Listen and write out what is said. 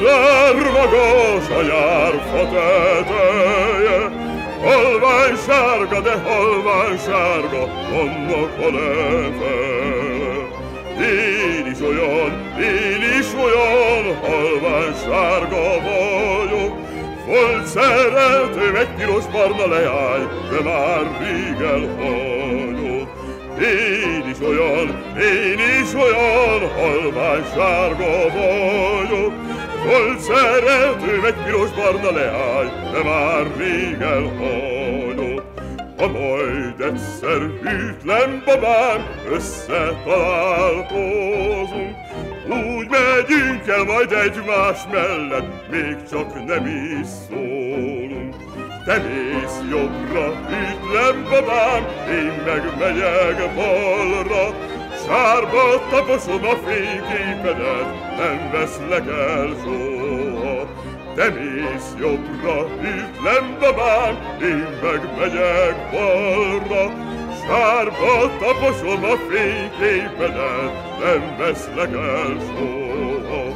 Udvar magas a nyár fa teteje, halvány sárga, de halvány sárga, annak a lefele. Én is olyan, halvány sárga vagyok, volt szeretőm egy piros-barna leány, de már rég elhagyott. Én is olyan, halvány sárga vagyok, volt szeretőm egy piros-barna leány, de már rég elhagyott. Ha majd egyszer hűtlen babám, összetalálkozunk, úgy megyünk el majd egymás mellett, még csak nem is szólunk. Te mész jobbra, hűtlen babám, én meg megyek balra, sárba taposom a fényképedet, nem veszlek el soha. Te mész jobbra, hűtlen babám, én meg megyek balra, sárba taposom a fényképedet, nem veszlek el soha.